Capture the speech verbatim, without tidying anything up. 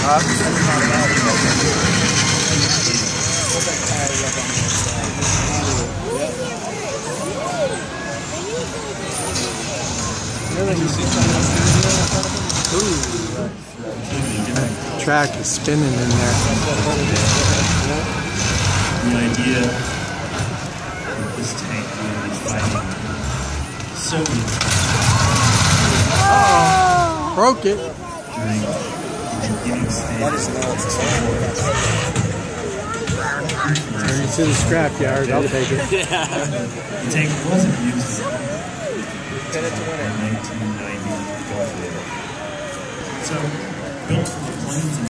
Track is spinning in there. The idea that this tank will be fighting Soviets. Uh-oh. Broke it. During the beginning stages of Turn it to the scrapyard. I'll take it. The tank wasn't used in nineteen ninety. So, built for the planes and